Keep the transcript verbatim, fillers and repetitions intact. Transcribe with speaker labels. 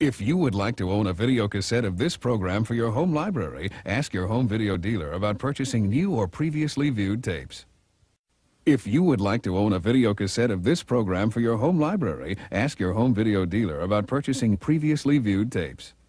Speaker 1: If you would like to own a video cassette of this program for your home library, ask your home video dealer about purchasing new or previously viewed tapes. If you would like to own a video cassette of this program for your home library, ask your home video dealer about purchasing previously viewed tapes.